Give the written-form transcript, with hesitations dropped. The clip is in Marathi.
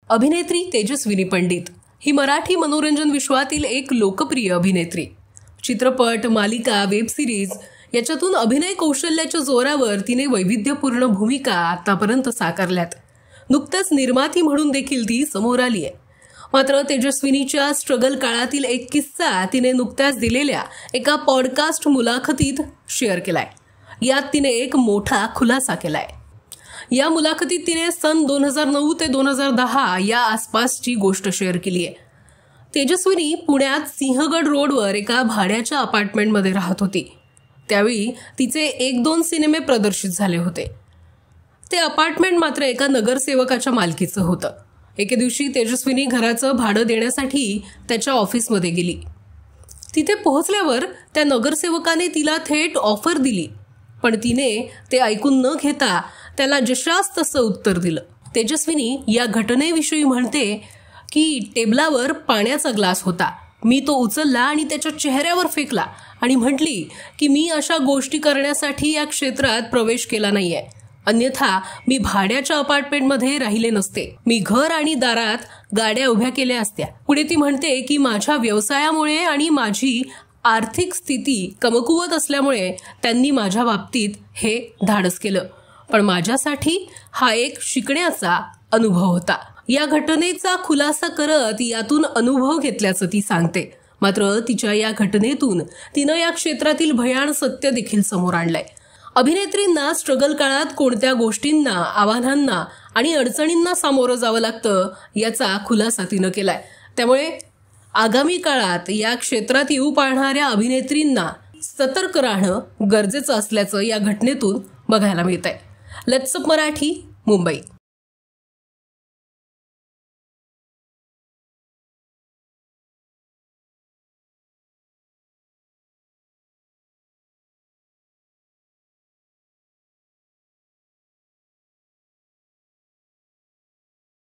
अभिनेत्री तेजस्विनी पंडित ही मराठी मनोरंजन विश्वातील एक लोकप्रिय अभिनेत्री। चित्रपट, मालिका, वेब सिरीज याच्यातून अभिनय कौशल्याच्या जोरावर तिने वैविध्यपूर्ण भूमिका आतापर्यंत साकारल्यात। नुकताच निर्माती म्हणून देखील ती समोर आली आहे। मात्र तेजस्विनीच्या स्ट्रगल काळातील एक किस्सा तिने नुकत्याच दिलेल्या एका पॉडकास्ट मुलाखतीत शेअर केलाय। यात तिने एक मोठा खुलासा केलाय। या मुलाखतीत तिने सन 2009 ते 2010 या आसपासची गोष्ट शेअर केली आहे। तेजस्विनी पुण्यात सिंहगड रोडवर एका भाड्याच्या अपार्टमेंटमध्ये राहत होती। त्यावेळी तिचे 1-2 सिनेमे प्रदर्शित झाले होते। ते अपार्टमेंट मात्र एका नगरसेवकाच्या मालकीचं होतं। एके दिवशी तेजस्विनी घराचं भाडं देण्यासाठी त्याच्या ऑफिसमध्ये गेली। तिथे पोहोचल्यावर त्या नगरसेवकाने तिला थेट ऑफर दिली, पण तिने ते ऐकून न घेता त्याला जशास तसं उत्तर दिलं। तेजस्विनी या घटनेविषयी म्हणते की टेबलावर पाण्याचा ग्लास होता, मी तो उचलला आणि त्याच्या चेहऱ्यावर फेकला आणि म्हटली की मी अशा गोष्टी करण्यासाठी या क्षेत्रात प्रवेश केला नाहीये, अन्यथा मी भाड्याच्या अपार्टमेंटमध्ये राहिले नसते। मी घर आणि दारात गाड्या उभ्या केल्या असत्या। पुढे ती म्हणते की माझ्या व्यवसायामुळे आणि माझी आर्थिक स्थिती कमकुवत असल्यामुळे त्यांनी माझ्या बाबतीत हे धाडस केलं, पण माझ्यासाठी हा एक शिकण्याचा अनुभव होता। या घटनेचा खुलासा करत यातून अनुभव घेतल्याचं ती सांगते। मात्र तिच्या या घटनेतून तिनं या क्षेत्रातील भयान सत्य देखील समोर आणलंय। अभिनेत्रींना स्ट्रगल काळात कोणत्या गोष्टींना, आव्हानांना आणि अडचणींना सामोरं जावं लागतं याचा खुलासा तिनं केलाय। त्यामुळे आगामी काळात या क्षेत्रात येऊ पाहणाऱ्या अभिनेत्रींना सतर्क राहणं गरजेचं असल्याचं या घटनेतून बघायला मिळतंय। Let's up Marathi, Mumbai.